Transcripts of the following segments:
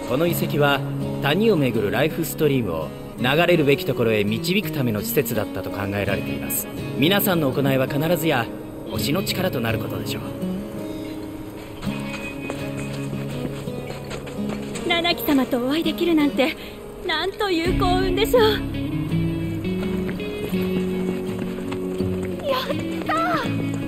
この遺跡は谷を巡るライフストリームを流れるべきところへ導くための施設だったと考えられています。皆さんの行いは必ずや推しの力となることでしょう。 七木様とお会いできるなんてなんという幸運でしょう。 やった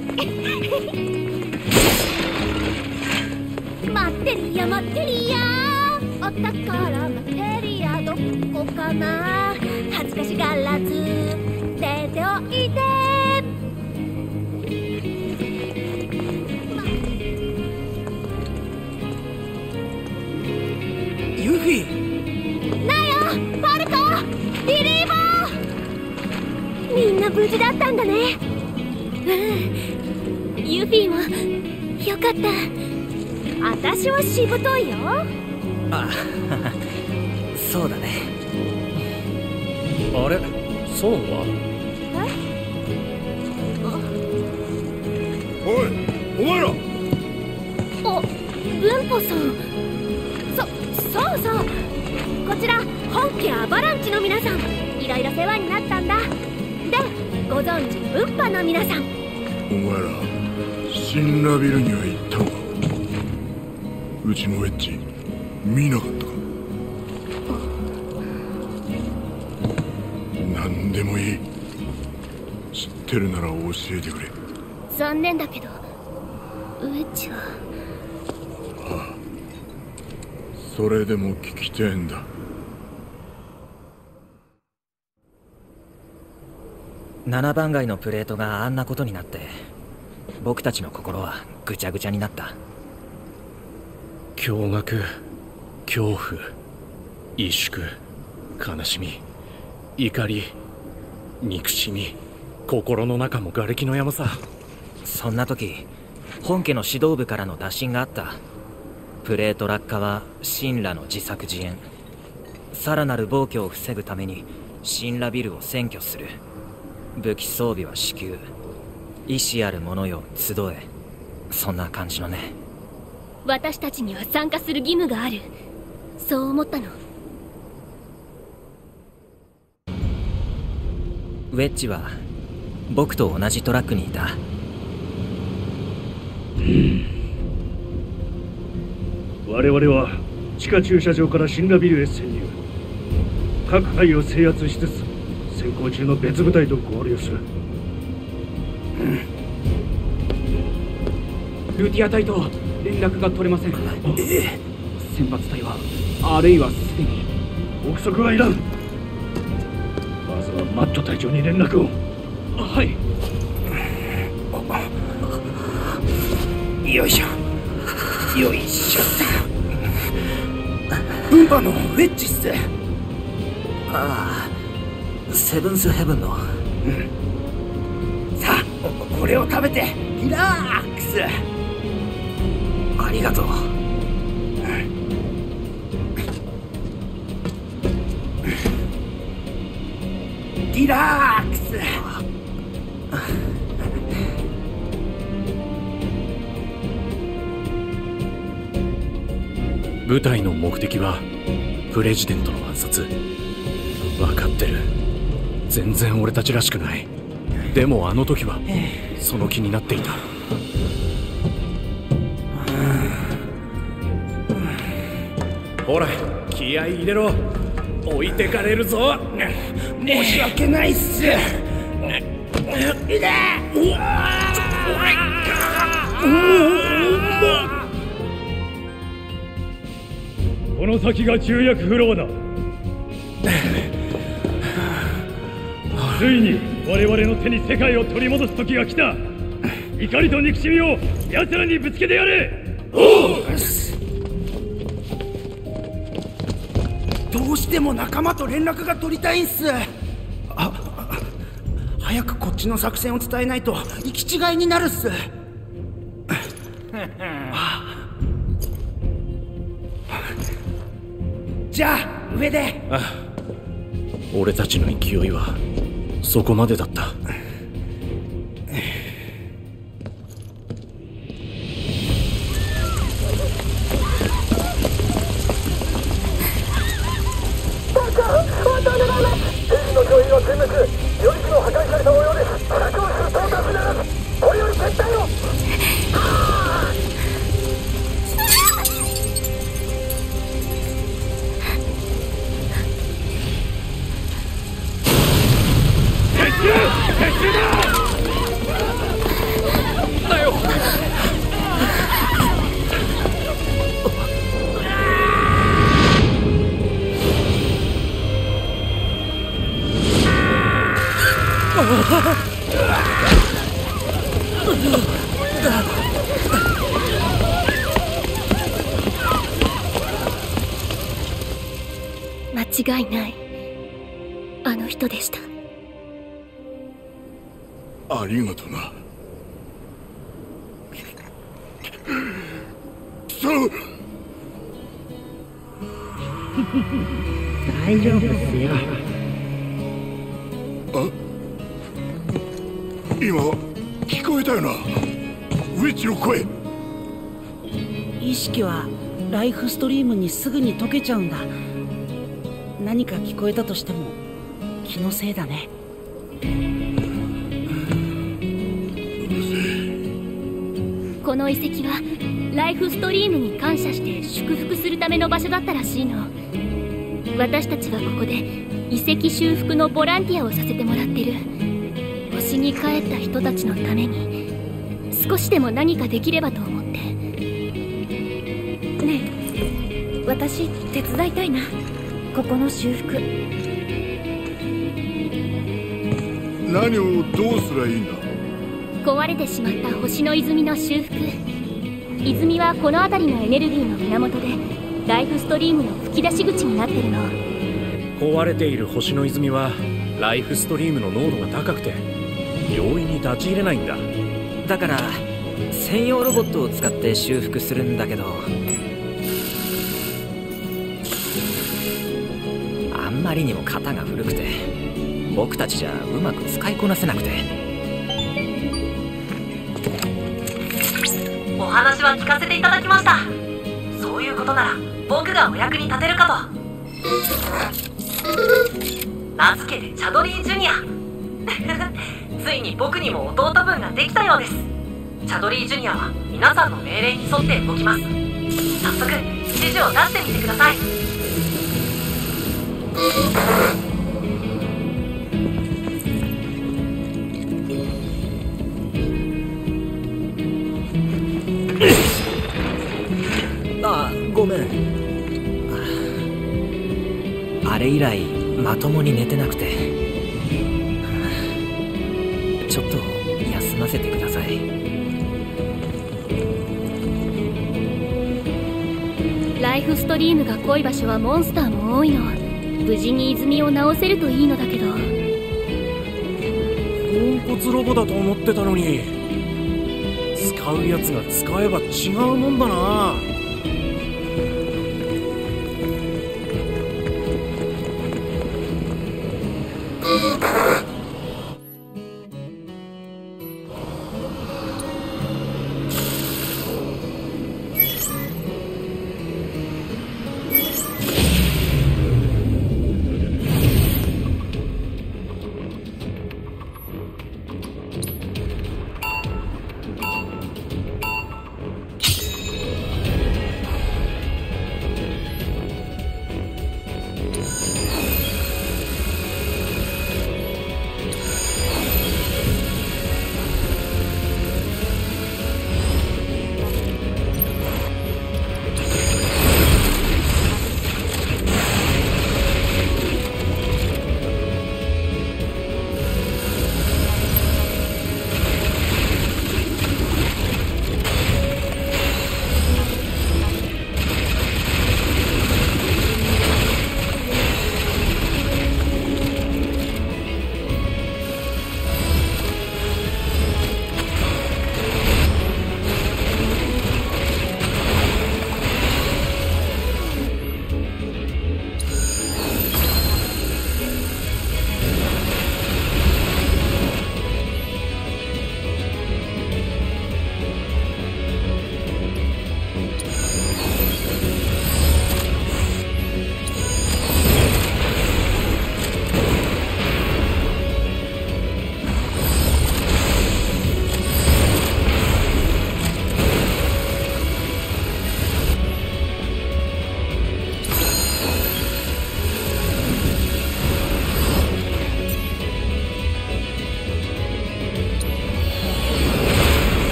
待ってるや待ってるやお宝マテリアどこかな恥ずかしがらず出ておいでユフィなよパルコリリーボーみんな無事だったんだね。 うんユフィもよかった。 私はしぶといよ。 あそうだね。あれソンは？ おいお前ら。 お文子さん。そうそうこちら本家アバランチの皆さんいろいろ世話になったんだ。でご存知ウッパの皆さん。 お前らシンラビルには行ったのか。うちのウェッジ見なかったか。何でもいい。知ってるなら教えてくれ。 残念だけどウェッジは。 ああそれでも聞きてえんだ。 7番街のプレートがあんなことになって僕たちの心はぐちゃぐちゃになった。 驚愕、恐怖、萎縮、悲しみ、怒り、憎しみ、心の中も瓦礫の山さ。 そんな時本家の指導部からの打診があった。プレート落下は神羅の自作自演。さらなる暴挙を防ぐために神羅ビルを占拠する。武器装備は至急。意志ある者よ集え。そんな感じのね。 私たちには参加する義務がある。そう思ったの。 ウェッジは僕と同じトラックにいた。 我々は地下駐車場から神羅ビルへ潜入。各範囲を制圧しつつ先行中の別部隊と合流する。 ルーティア隊と連絡が取れません。先発隊はあるいはすでに。 憶測はいらん。まずはマット隊長に連絡を。 はい。 よいしょよいしょ。ブンパのウェッジっす。 ああセブンスヘブンの。 さあこれを食べてリラックス。 ありがとう。 リラックス。 部隊の目的はプレジデントの暗殺。分かってる。全然俺たちらしくない。でもあの時はその気になっていた。ほら気合い入れろ。置いてかれるぞ。 申し訳ないっす。 この先が重役フロアだ。ついに我々の手に世界を取り戻す時が来た。怒りと憎しみを奴らにぶつけてやれ。 どうしても仲間と連絡が取りたいんす。早くこっちの作戦を伝えないと行き違いになるっす。じゃあ上で。 ああ俺たちの勢いはそこまでだった。 間違いない。あの人でした。 ありがとな。そう。 大丈夫ですよ。 あ、今聞こえたよな、ウィッチの声。 意識はライフストリームにすぐに溶けちゃうんだ。何か聞こえたとしても気のせいだね。 この遺跡はライフストリームに感謝して祝福するための場所だったらしいの。私たちはここで遺跡修復のボランティアをさせてもらってる。星に帰った人たちのために少しでも何かできればと思って。ねえ、私手伝いたいな、ここの修復。 何をどうすりゃいいんだ。 壊れてしまった星の泉の修復。泉はこの辺りのエネルギーの源でライフストリームの吹き出し口になってるの。 壊れている星の泉はライフストリームの濃度が高くて容易に立ち入れないんだ。 だから専用ロボットを使って修復するんだけど、あんまりにも型が古くて僕たちじゃうまく使いこなせなくて。 お話は聞かせていただきました。そういうことなら僕がお役に立てるかと。名付けてチャドリージュニアついに僕にも弟分ができたようです。チャドリージュニアは皆さんの命令に沿って動きます。早速指示を出してみてください。 あ、ごめん。あれ以来まともに寝てなくて、ちょっと休ませてください。 ライフストリームが濃い場所はモンスターも多いの。無事に泉を直せるといいのだけど。 ポンコツロボだと思ってたのに、使うやつが使えば違うもんだな。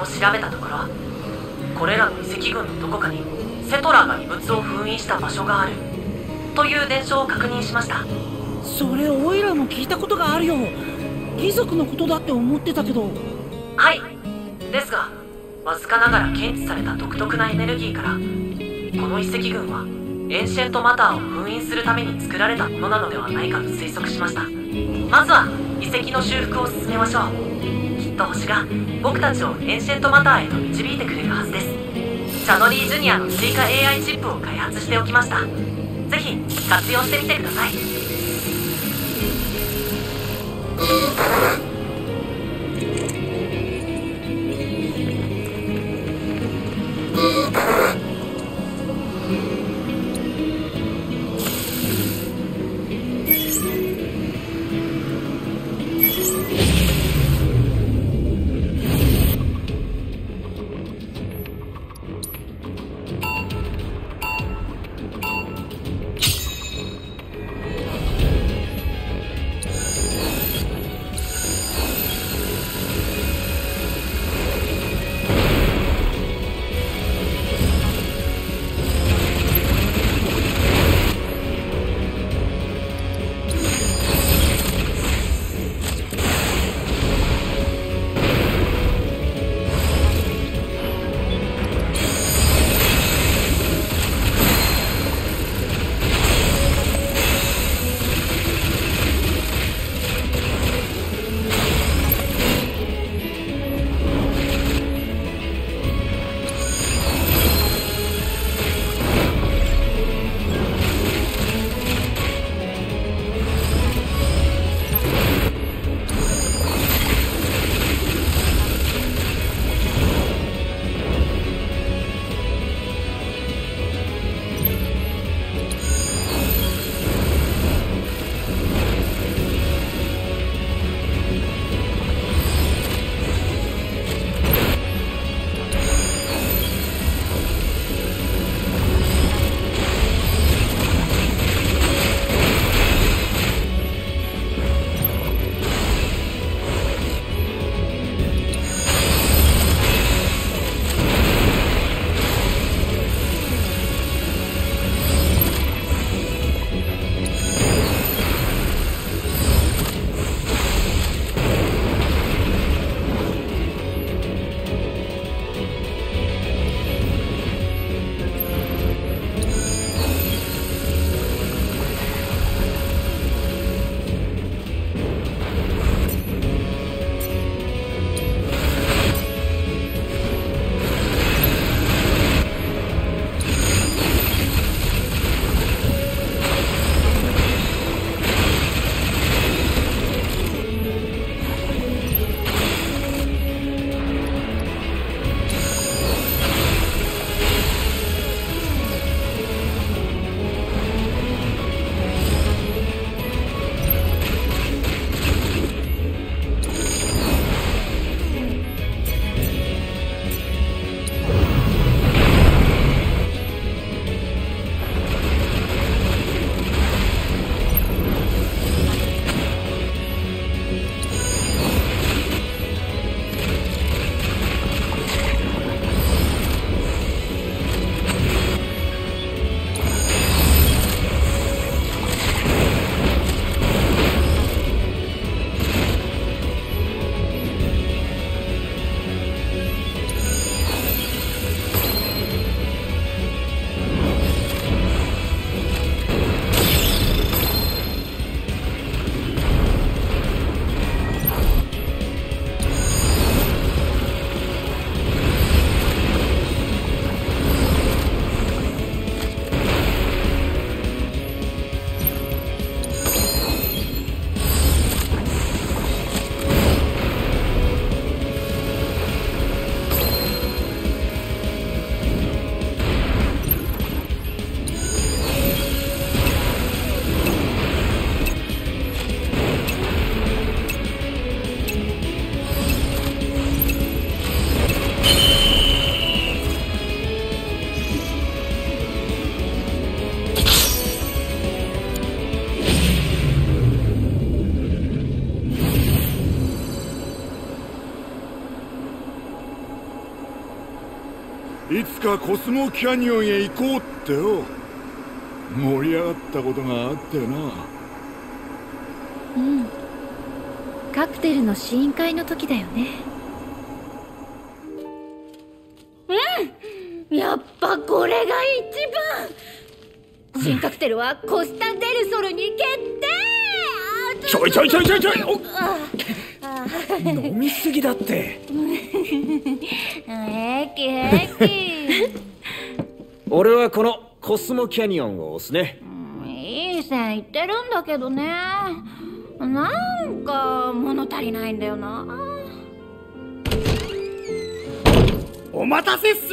を調べたところ、これらの遺跡群のどこかにセトラが遺物を封印した場所があるという伝承を確認しました。 それオイラも聞いたことがあるよ。貴族のことだって思ってたけど。 はい。ですが、わずかながら検知された独特なエネルギーから、この遺跡群はエンシェントマターを封印するために作られたものなのではないかと推測しました。まずは遺跡の修復を進めましょう。きっと星が僕たちをエンシェントマターへと導いてくれるはずです。シャドリージュニアの追加 AI チップを開発しておきました。ぜひ活用してみてください。 いつかコスモキャニオンへ行こうってよ。盛り上がったことがあったよな。 うん、カクテルの試飲会の時だよね。 うん、やっぱこれが一番。新カクテルはコスタ・デルソルに決定。 ちょい飲みすぎだって。 平気平気。 俺はこのコスモキャニオンを押すね。 いい線言ってるんだけどね、なんか物足りないんだよな。 お待たせっす。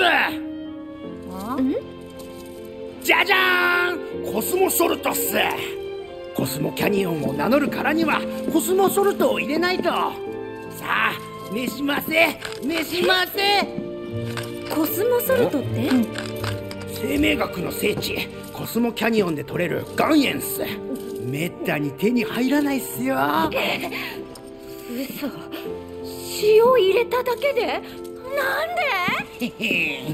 じゃじゃーん、コスモソルトっす。コスモキャニオンを名乗るからにはコスモソルトを入れないと。さあ召しませ召しませ。 コスモソルトって、 生命学の聖地コスモキャニオンで取れる岩塩っす。めったに手に入らないっすよ。 嘘、塩入れただけで？なんで？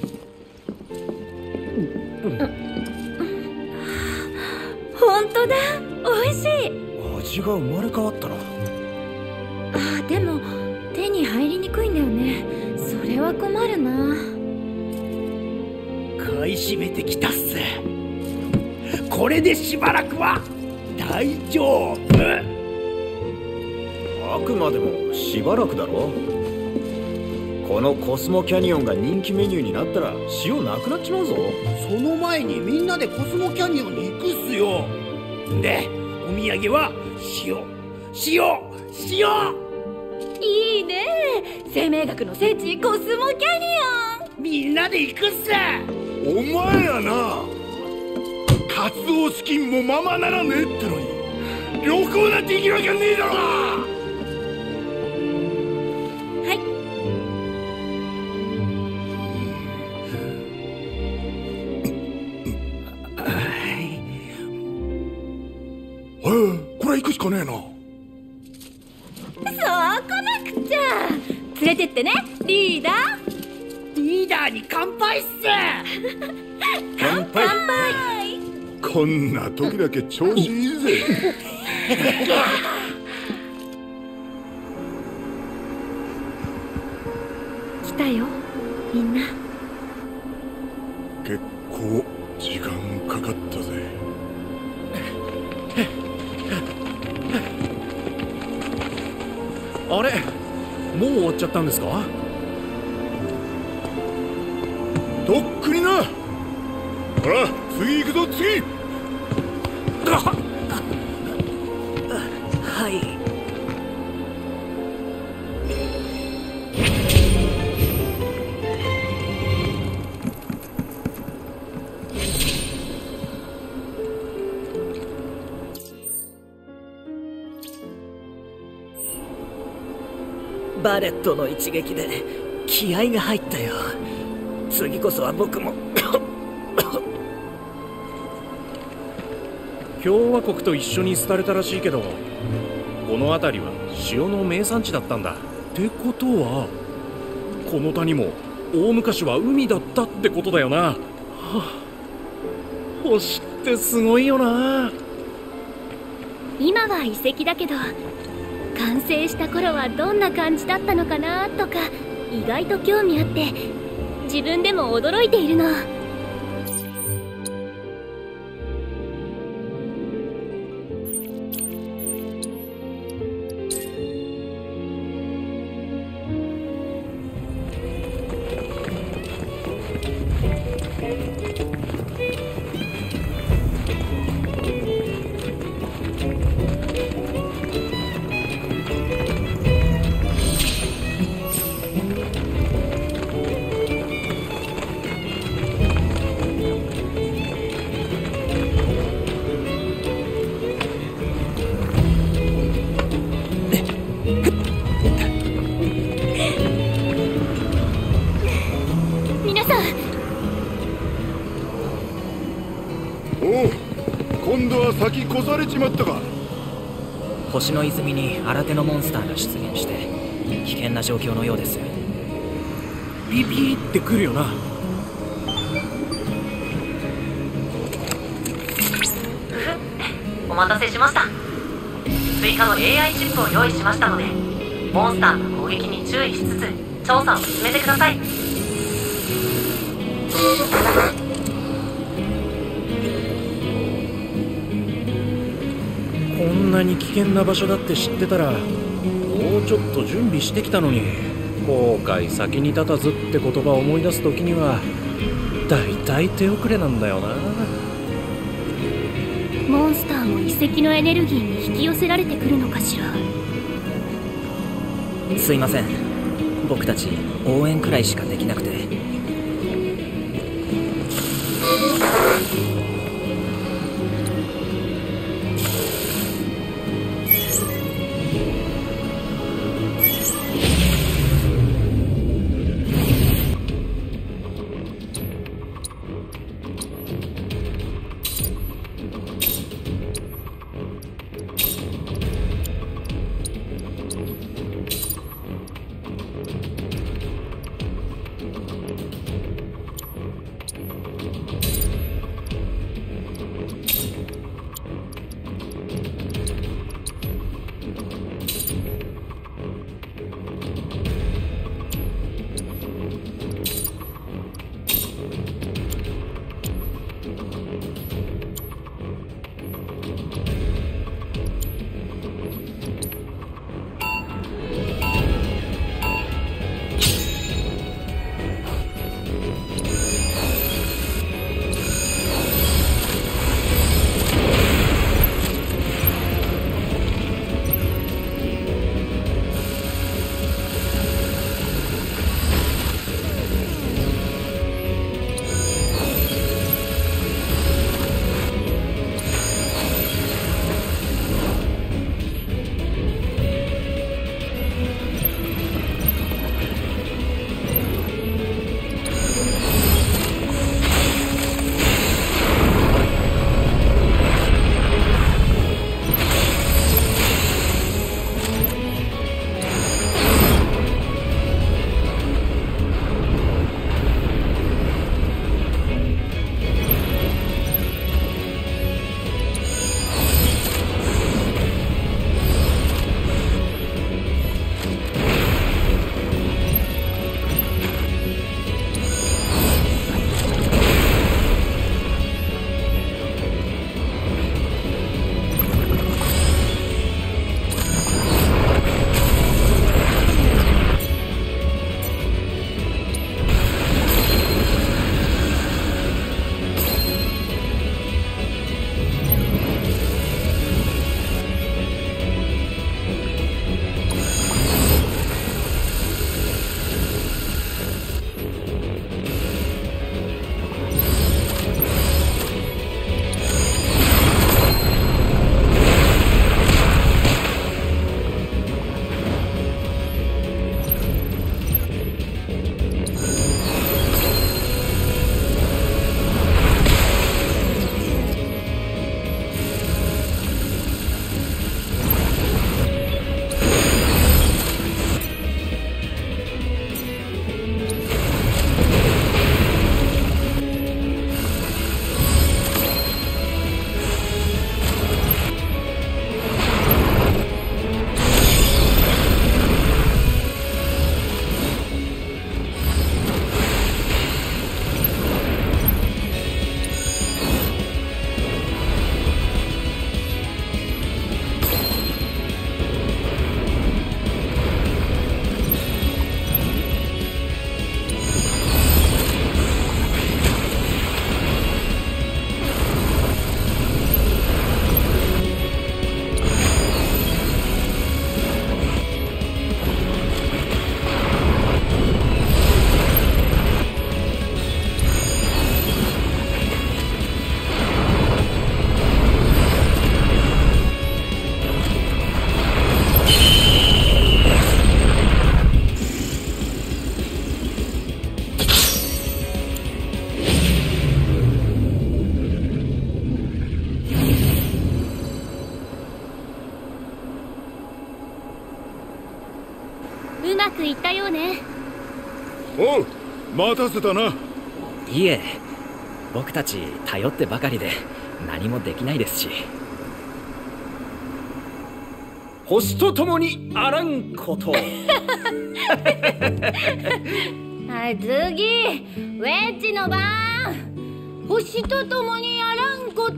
本当だ、美味しい。 味が生まれ変わったな。 でも手に入りにくいんだよね。それは困るな。 買い占めてきたっす。これでしばらくは大丈夫。 あくまでもしばらくだろ。このコスモキャニオンが人気メニューになったら塩なくなっちまうぞ。 その前にみんなでコスモキャニオンに行くっすよ。でお土産は塩。 いいね、生命学の聖地コスモキャニオン。 みんなで行くっす。 お前やな、活動資金もままならねえってのに旅行なんて行けるわけねえだろな。これ行くしかねえな。 そう来なくちゃ。連れてってね、リーダー。 リーダーに乾杯っす。 乾杯。 こんな時だけ調子いいぜ。 来たよみんな。 結構時間かかったぜ。 あれ、もう終わっちゃったんですか？ とっくにな。ほら次行くぞ、次。 はい。バレットの一撃で気合が入ったよ。次こそは僕も共和国と一緒に廃れたらしいけど、この辺りは塩の名産地だったんだ。ってことはこの谷も大昔は海だったってことだよな。はあ、星ってすごいよな。 今は遺跡だけど、完成した頃はどんな感じだったのかなとか意外と興味あって、自分でも驚いているの。 今度は先越されちまったか。 星の泉に新手のモンスターが出現して危険な状況のようです。 ビビーってくるよな。 お待たせしました。追加の AI チップを用意しましたので、モンスターの攻撃に注意しつつ調査を進めてください。 こんなに危険な場所だって知ってたらもうちょっと準備してきたのに、後悔先に立たずって言葉を思い出す時にはだいたい手遅れなんだよな。 モンスターも遺跡のエネルギーに引き寄せられてくるのかしら。 すいません、僕たち応援くらいしかできなくて。 うまくいったようね。 おう、待たせたな。 いえ、僕たち頼ってばかりで何もできないですし。 星と共にあらんことはい、次ウェッジの番。星と共にあらんこと。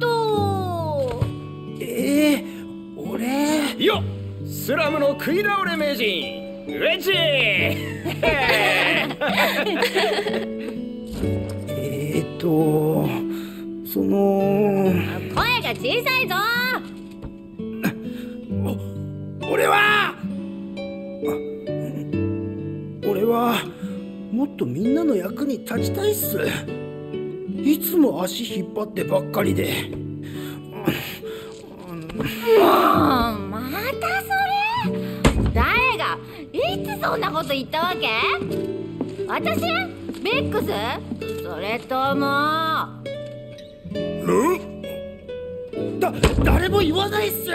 俺よっ、スラムの食い倒れ名人ウェッジその声が小さいぞ。 俺はもっとみんなの役に立ちたいっす。いつも足引っ張ってばっかりで。 もうまたそれ。誰がいつそんなこと言ったわけ？私？ベックス？それとも誰も言わないっす。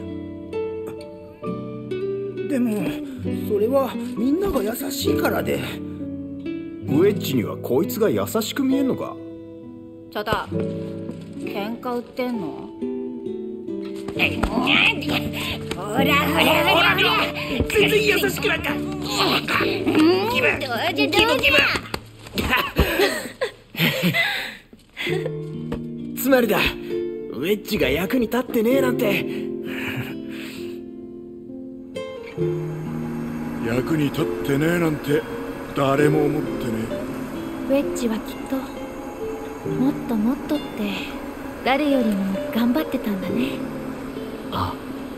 でもそれはみんなが優しいからで。 ウェッジにはこいつが優しく見えんのか？ ちょっと喧嘩売ってんの？ほら全然優しくなんか。 つまりだ、ウェッジが役に立ってねえなんて。 役に立ってねえなんて誰も思ってねウェッジはきっともっともっとって誰よりも頑張ってたんだね。 あ、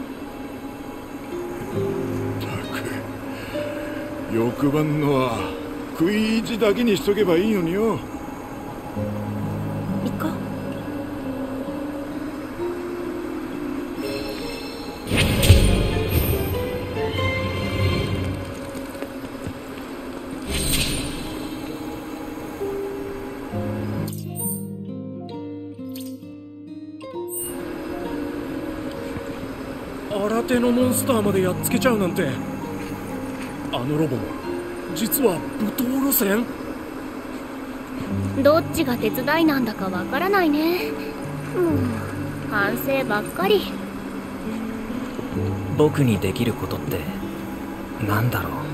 欲張んのは食い意地だけにしとけばいいのによ。 行こう。 新手のモンスターまでやっつけちゃうなんて。あのロボも実は武闘路線？ どっちが手伝いなんだかわからないね。反省ばっかり。 僕にできることってなんだろう。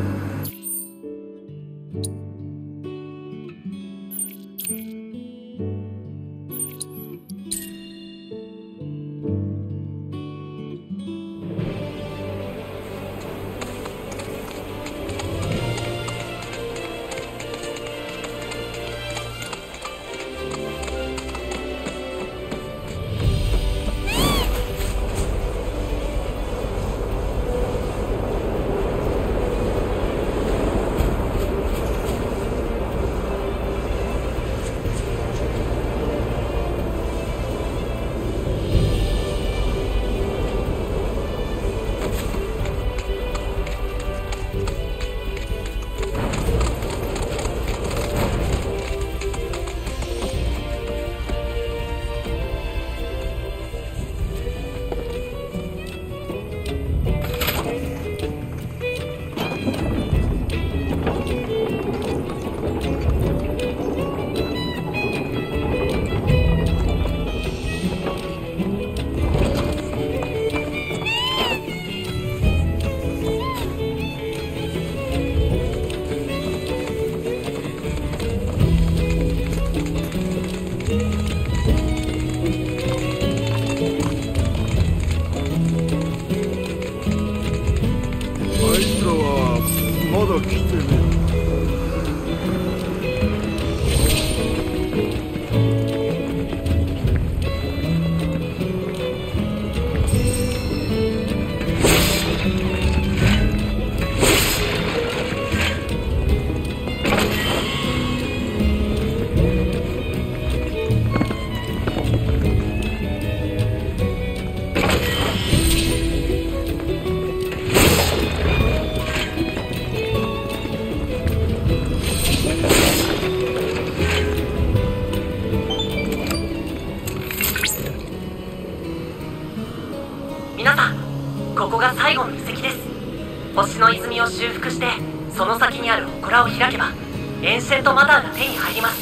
皆さん、ここが最後の遺跡です。星の泉を修復してその先にある祠を開けばエンシェントマターが手に入ります。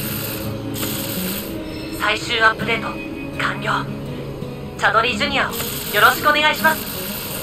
最終アップデート完了。チャドリージュニアをよろしくお願いします。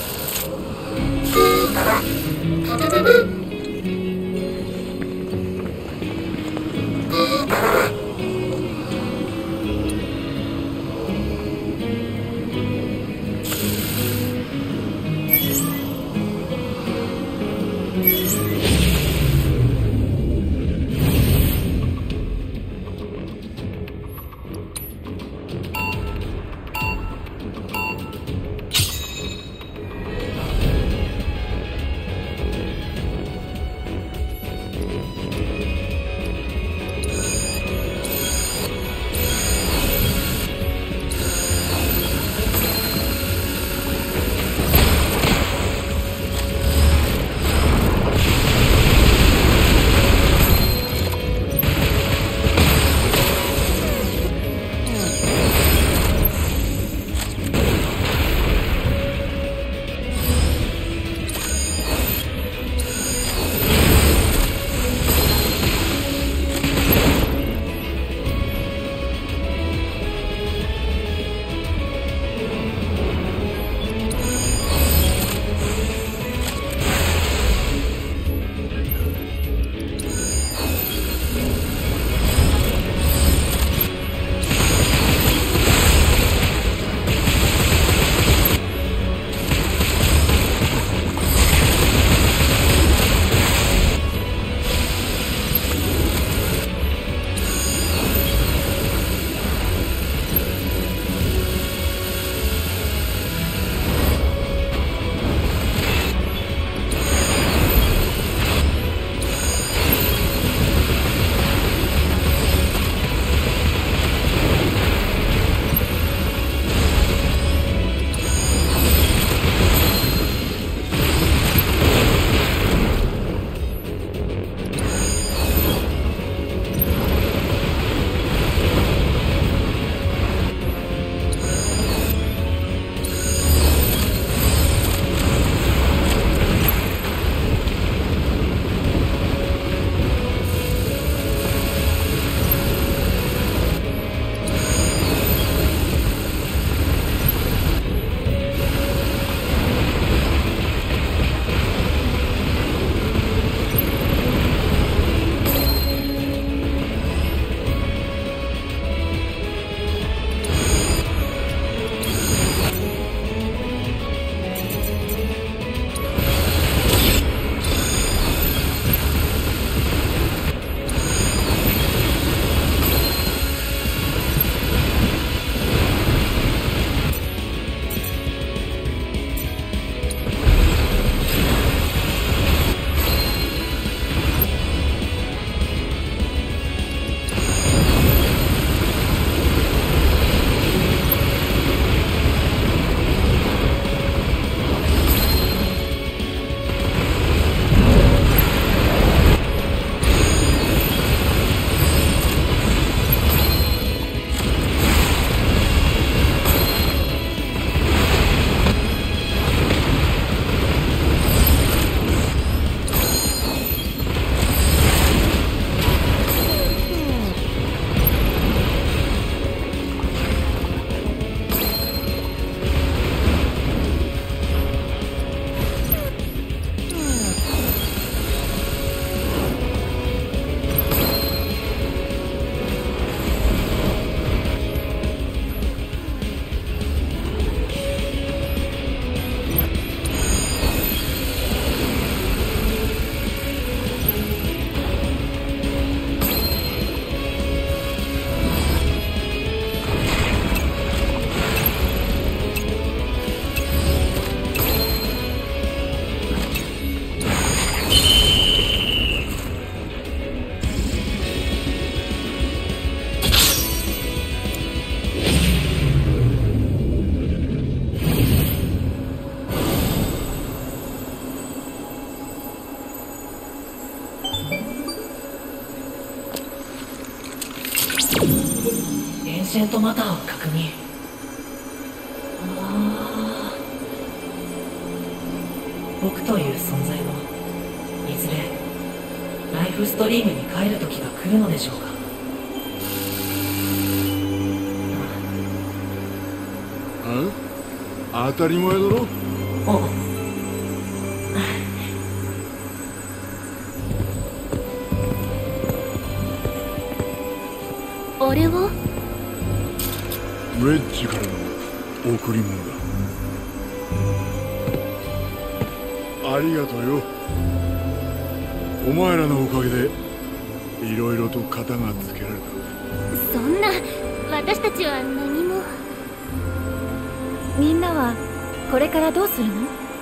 シェントマターを確認。僕という存在もいずれライフストリームに帰る時が来るのでしょうか。 当たり前だろ。 あれはウェッジからの贈り物だ。ありがとうよ。お前らのおかげでいろいろと型がつけられた。 そんな、私たちは何も。 みんなはこれからどうするの？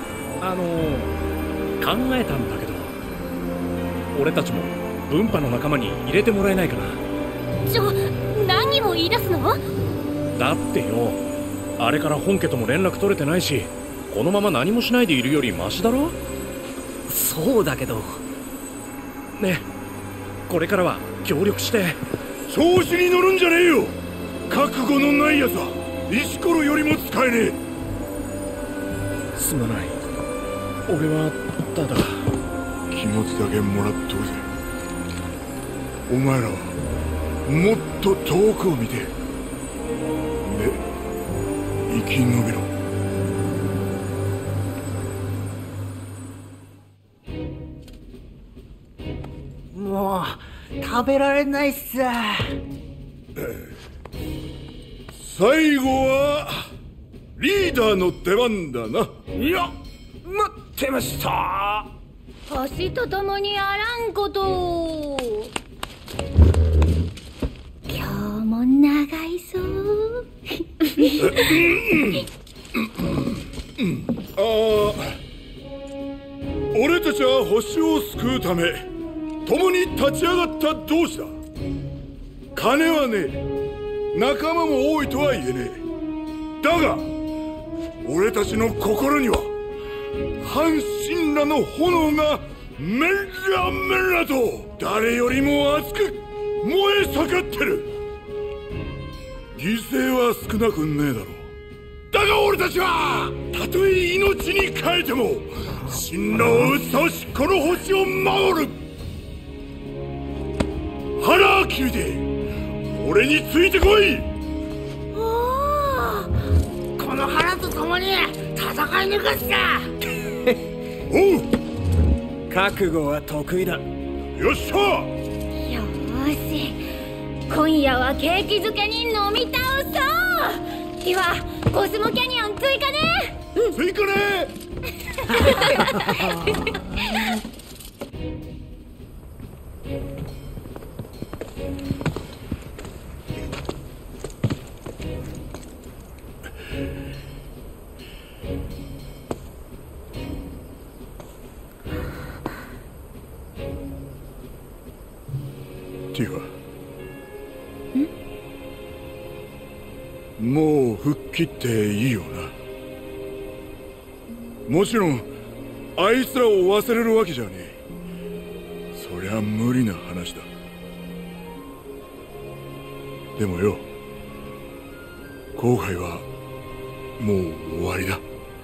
考えたんだけど、俺たちも分派の仲間に入れてもらえないかな。 何を言い出すの？ だってよ、あれから本家とも連絡取れてないし、このまま何もしないでいるよりマシだろ。 そうだけどね、これからは協力して。 調子に乗るんじゃねえよ。覚悟のないやつは石ころよりも使えねえ。 すまない。俺はただ気持ちだけもらっとくぜ。お前らはもっと遠くを見て、で生き延びろ。 もう食べられないっす。 最後はリーダーの出番だな。 いや、待ってました。 星とともにあらんことを。今日も長いぞ。 俺たちは星を救うため共に立ち上がった同志だ。金はねえ、仲間も多いとは言えねえ。だが俺たちの心には半神羅の炎がメラメラと誰よりも熱く燃え盛ってる。犠牲は少なくねえだろう。だが俺たちはたとえ命に変えても神羅を打ち倒しこの星を守る。腹切りで俺についてこい。 おお、この腹と共に戦い抜かすか。 おう、 覚悟は得意だ。 よっしゃ。 よーし、今夜は景気づけに飲み倒そう。ではコスモキャニオン追加ね。 追加ね。ティファ、もう吹っ切っていいよな。もちろんあいつらを忘れるわけじゃねえ。そりゃ無理な話だ。でもよ、後悔はもう終わりだ。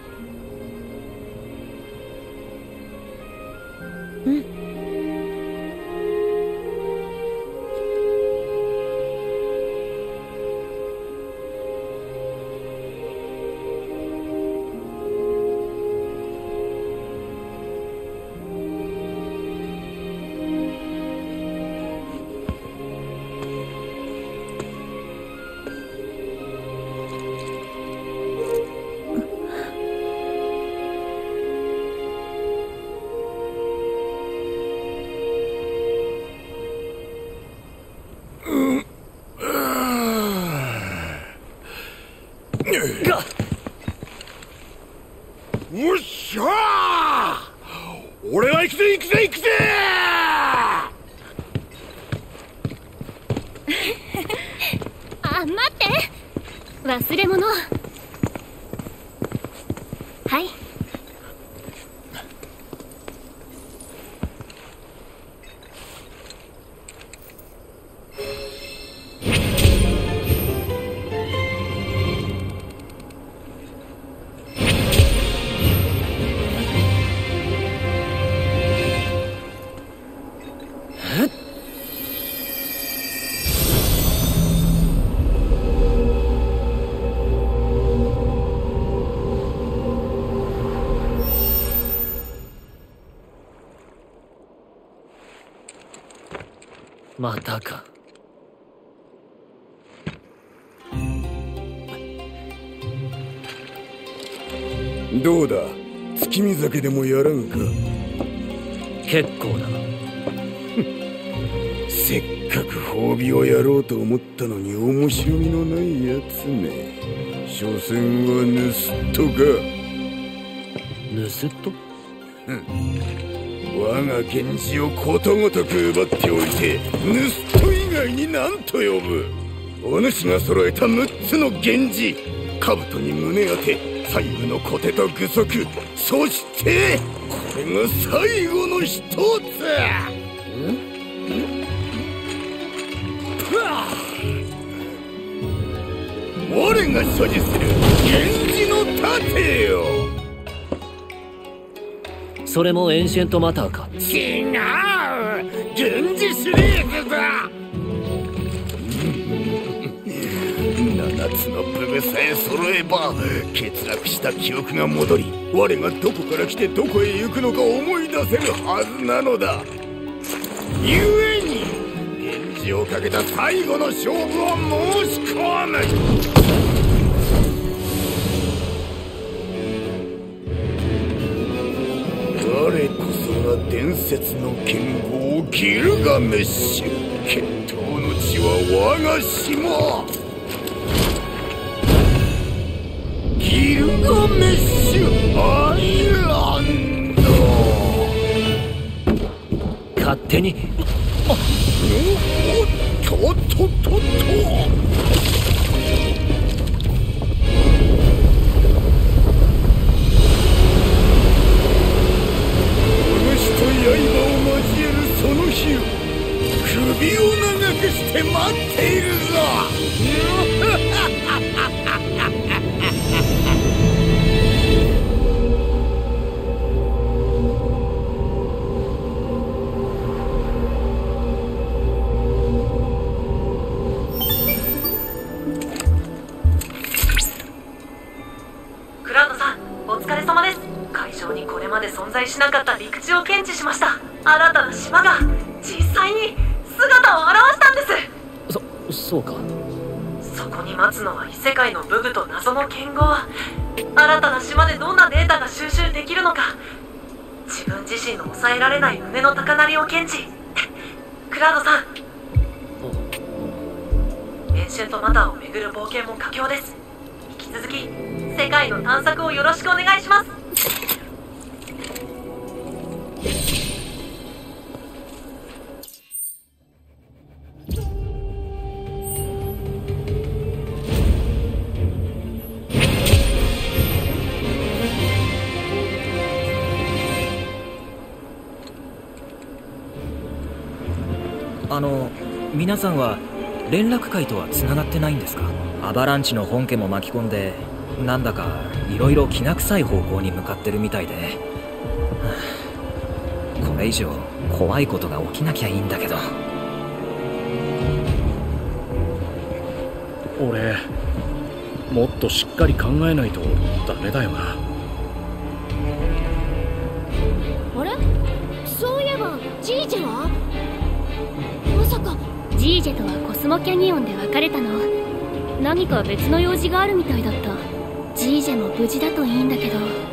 よっしゃー、俺は行くぜ行くぜ行くぜあ、待って、忘れ物。はい。 またか。 どうだ、月見酒でもやらんか。 結構だ。 せっかく褒美をやろうと思ったのに面白みのないやつめ。所詮は盗人か。 盗人？ 我が源氏をことごとく奪っておいて盗人以外に何と呼ぶ。お主が揃えた6つの源氏、兜に胸当て、最後の小手と具足、そしてこれが最後の一つ。我が所持する源氏の盾よ。 それもエンシェントマターか。 違う、源氏シリーズだ。7つの武具さえ揃えば欠落した記憶が戻り、我がどこから来てどこへ行くのか思い出せるはずなのだ。ゆえに源氏をかけた最後の勝負を申し込む。我こそが伝説の剣豪ギルガメッシュ。決闘の地は我が島。ギルガメッシュアイランド。 勝手に。 おっとっとっとっと。刃を交えるその日を首を長くして待っているぞ。 クラウドさん、お疲れ様です。会場にこれまで存在しなかった陸地を検知しました。新たな島が実際に姿を現したんです。 そうか。 そこに待つのは異世界の武具と謎の剣豪。新たな島でどんなデータが収集できるのか、自分自身の抑えられない胸の高鳴りを検知。クラウドさん、エンシェントマターを巡る冒険も佳境です。引き続き世界の探索をよろしくお願いします。 皆さんは連絡会とは繋がってないんですか？アバランチの本家も巻き込んで、なんだか色々きな臭い方向に向かってるみたいで、これ以上怖いことが起きなきゃいいんだけど。 俺もっとしっかり考えないとダメだよな。 あれ、そういえばジージェはまさか。 ジージェとはコスモキャニオンで別れたの。何か別の用事があるみたいだった。ジージェも無事だといいんだけど。